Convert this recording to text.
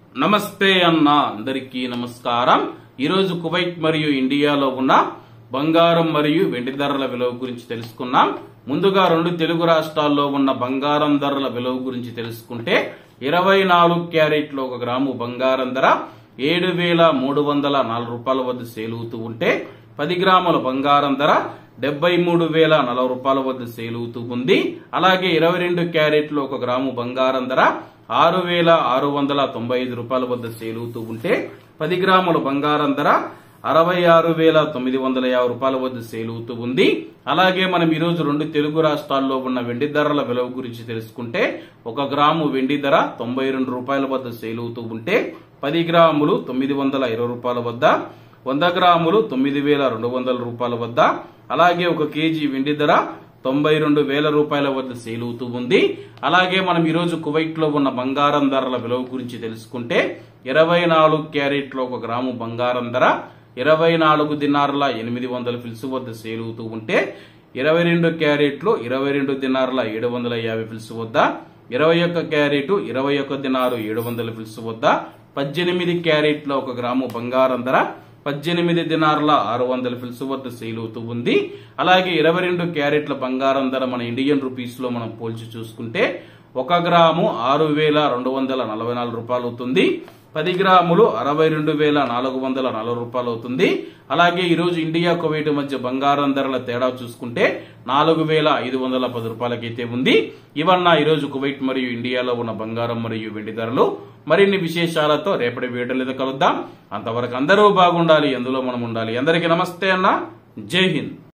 నమస్తే అన్న అందరికీ నమస్కారం। ఈ రోజు కువైట్ మరియు ఇండియాలో ఉన్న బంగారం మరియు వెండి ధరల విలువ గురించి తెలుసుకున్నాం। ముందుగా రెండు తెలుగు రాష్ట్రాల్లో ఉన్న బంగారం ధరల విలువ గురించి తెలుసుకుంటే 24 క్యారెట్ల 1 గ్రాము బంగారం ధర 7304 రూపాయల వద్ద సేల్ అవుతూ ఉంటే 10 గ్రాముల బంగారం ధర 73,040 రూపాయల వద్ద సేల్ అవుతూ ఉంది। అలాగే 22 క్యారెట్ల 1 గ్రాము బంగారం ధర 6,695 రూపాయల వద్ద సేల్ అవుతూ ఉంటే 10 గ్రాముల బంగారం ధర 66,950 రూపాయల వద్ద సేల్ అవుతూ ఉంది। అలాగే మనం ఈ రోజు రెండు తెలుగు రాష్ట్రాల్లో ఉన్న వెండి ధరల విలువ గురించి తెలుసుకుంటే 1 గ్రాము వెండి ధర 92 రూపాయల వద్ద సేల్ అవుతూ ఉంటే 10 గ్రాములు 920 రూపాయల వద్ద, 100 గ్రాములు 9,200 రూపాయల వద్ద, అలాగే 1 కేజీ వెండి ధర 92,000 రూపాయల వద్ద సేల్ అవుతూ ఉంది। అలాగే మనం ఈ రోజు కువైట్ లో ఉన్న బంగారం ధరల విలువ గురించి తెలుసుకుంటే 24 క్యారెట్ల 1 గ్రాము బంగారం ధర 24 దినార్ల 800 ఫిల్స్ వద్ద సేల్ అవుతూ ఉంటే 22 క్యారెట్లు 22 దినార్ల 750 ఫిల్స్ వద్ద, 21 క్యారెట్ 21 దినారు 700 ఫిల్స్ వద్ద, 18 క్యారెట్ల 1 గ్రాము బంగారం ధర 18 దినార్ల 600 ఫిల్స్ వద్ద సేల్ అవుతూ ఉంది। అలాగే 22 క్యారెట్ల బంగారం ధర మన ఇండియన్ రూపీస్ లో మనం పోల్చి చూసుకుంటే 1 గ్రాము 6,244 రూపాయలు అవుతుంది, 10 గ్రాములు 62,440 రూపాయలు అవుతుంది। అలాగే ఈ రోజు ఇండియా కువైట్ మధ్య బంగారం ధరల తేడా చూసుకుంటే 4,510 రూపాయలకైతే ఉంది। ఇవన్న ఈ రోజు కువైట్ మరియు ఇండియాలో ఉన్న బంగారం మరియు వెండి ధరలు। మరిన్ని విశేషాలతో రేపటి వీడియోలో కలుద్దాం। అంతవరకు అందరూ బాగుండాలి, అందులో మనం ఉండాలి। అందరికీ నమస్తే అన్న, జై హింద్।